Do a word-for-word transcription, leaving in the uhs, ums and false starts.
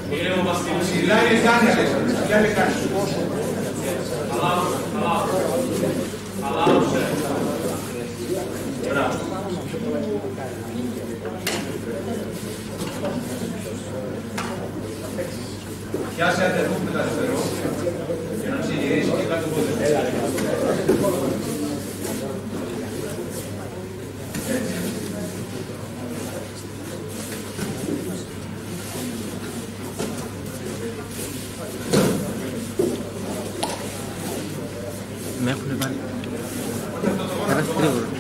Ψηλά είναι κάνει, ψηλά είναι κάνει. Μπράβο. Πιάσε ατερνού με τα αριστερό για να ψηληρίσει και κάτω πόδι. Έτσι. Με έχουν βάλει. Ένας τρίγωρος.